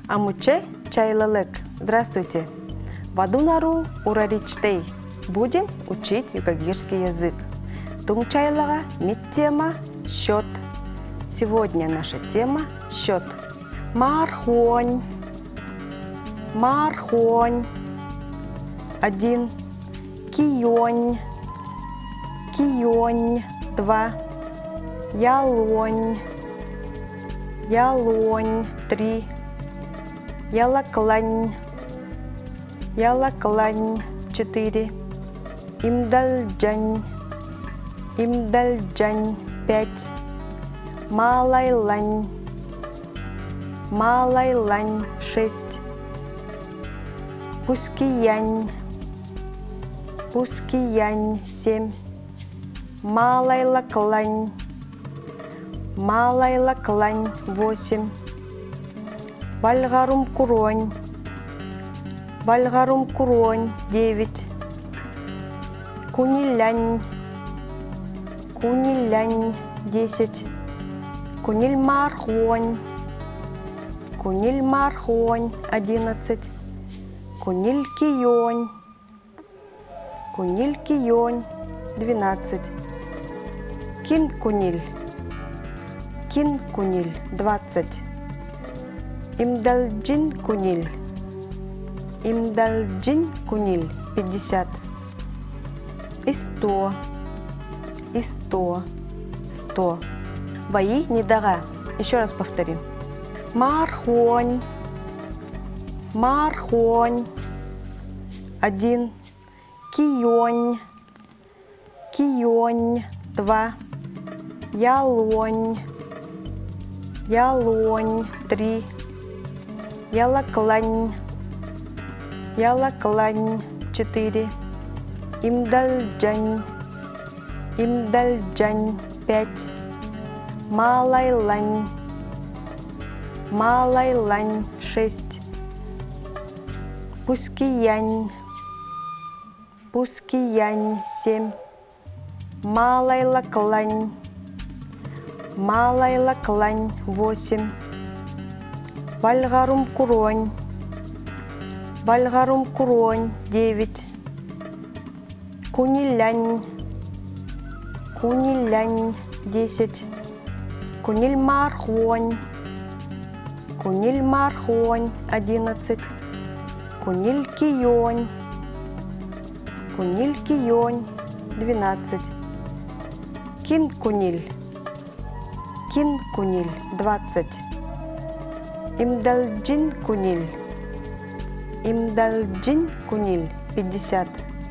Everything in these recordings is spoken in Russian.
Амуче чайлылык. Здравствуйте. Вадунару ураричтей. Будем учить югагирский язык. Тумчайлага мит тема счет. Сегодня наша тема счет. Мархонь. Мархонь. 1. Кионь. Кионь. 2. Ялонь. Ялонь. 3. Ялаклань. Ялаклань. 4. Имдальджань. Имдальджань. 5. Малайлань. Малайлань. 6. Пускиянь. Пускиянь. 7. Малайлаклань. Малайлаклань. 8. Вальгарум куронь. Вальгарум куронь. 9. Кунилянь. Кунилянь. 10. Кунильмархонь. Кунильмархонь. 11. Кунилькионь. Кунилькионь. 12. Кинкуниль. Кинкуниль. 20. Имдальджин куниль. Имдальджин куниль. 50. Исто. Исто. 100. Вои недага. Еще раз повторим. Мархонь. Мархонь. 1. Кионь. Кионь. 2. Ялонь. Ялонь. 3. Ялаклань. Ялаклань. 4. Имдальджань. Имдальджань. 5. Малайлань. Малайлань. 6. Пускиянь. Пускиянь. 7. Малайлаклань. Малайлаклань. 8. Вальгарум куронь. Вальгарум куронь. 9. Кунилянь. Кунилянь. 10. Кунильмархонь. Кунильмархонь. 11. Кунилькионь. Кунилькионь. 12. Кинкуниль. Кинкуниль. 20. Имдальджин куниль. Имдальджин куниль. 50.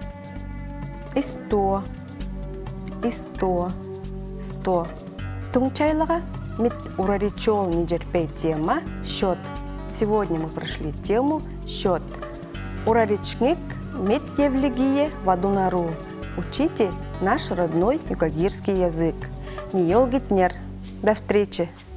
Исто. Исто. 100. Тумчайлага мит ураричол нижерпей тема счет. Сегодня мы прошли тему счет. Ураричник мит евлигие вадунару. Учите наш родной югагирский язык. Ниел гитнер. До встречи!